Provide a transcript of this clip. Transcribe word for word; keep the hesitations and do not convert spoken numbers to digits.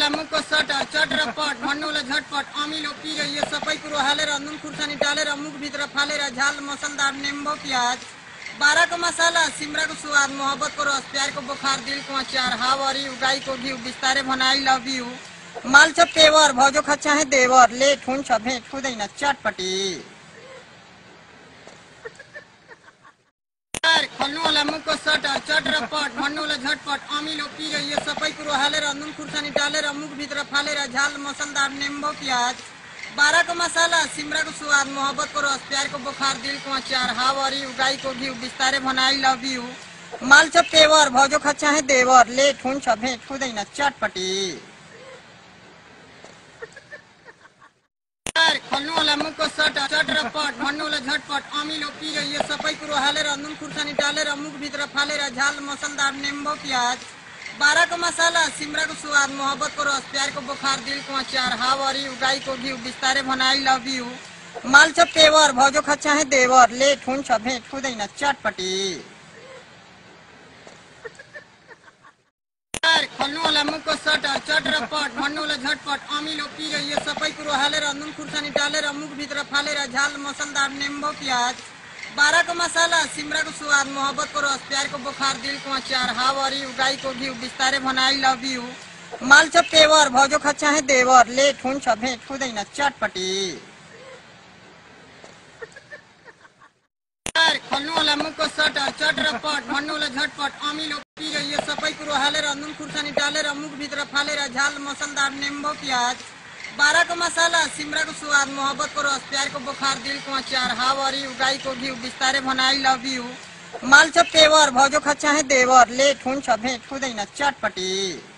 वाला मुख को सटर चटरपट भन्नु वाला झटपट अमिलो पी रही है सफाई कुरो हाले र नुन खुर्सानी डाले र मुख भित्र फाले र झाल मसलदार नींबू प्याज बारह को मसाला सिमरा को स्वाद मोहब्बत को रस प्यार को बुखार दिल को अचार हावरी उगाई को घी बिस्तारे बनाई लव यू माल छप तेवर भौजो खच्चा है देवर ले ठून छभे खुदैना चटपटी खन्नु वाला मुख को सटर चटरपट भन्नु वाला झटपट अमिलो पी रही है सफाई कुरो हाले र नुन खुर्सानी डाले र मुख भित्र फाले र झाल मसलदार नींबू प्याज बारह को मसाला सिमरा को स्वाद मोहब्बत को रस प्यार को बुखार दिल को अचार हावरी उगाई को घी बिस्तारे बनाई लव यू माल छप तेवर भौजो खच्चा है देवर ले ठून छभे खुदैना चटपटी खन्नु वाला मुख को सटर चटरपट भन्नु वाला झटपट अमिलो पी रही है सफाई कुरो हाले र नुन खुर्सानी डाले र मुख भित्र फाले र झाल मसलदार नींबू प्याज बारह को मसाला सिमरा को स्वाद मोहब्बत को रस प्यार को बुखार दिल को अचार हावरी उगाई को घी बिस्तारे बनाई लव यू माल छप तेवर भौजो खच्चा है देवर ले ठून छभे खुदैना चटपटी खन्नु वाला मुख को सटर चटरपट भन्नु वाला झटपट अमिलो पी रही है सफाई कुरो हाले र नुन खुर्सानी डाले र मुख भित्र फाले र झाल मसलदार नींबू प्याज बारह को मसाला सिमरा को स्वाद मोहब्बत को रस प्यार को बुखार दिल को अचार हावरी उगाई को घी बिस्तारे बनाई लव यू माल छप तेवर भौजो खच्चा है देवर ले ठून छभे खुदैना चटपटी खन्नु वाला मुख को सटर चटरपट भन्नु वाला झटपट अमिलो पी रही है सफाई कुरो हाले र नुन खुर्सानी डाले र मुख भित्र फाले र झाल मसलदार नींबू प्याज बारह को मसाला सिमरा को स्वाद मोहब्बत को रस प्यार को बुखार दिल को अचार हावरी उगाई को घी बिस्तारे बनाई लव यू माल छप तेवर भौजो खच्चा है देवर ले ठून छभे खुदैना चटपटी।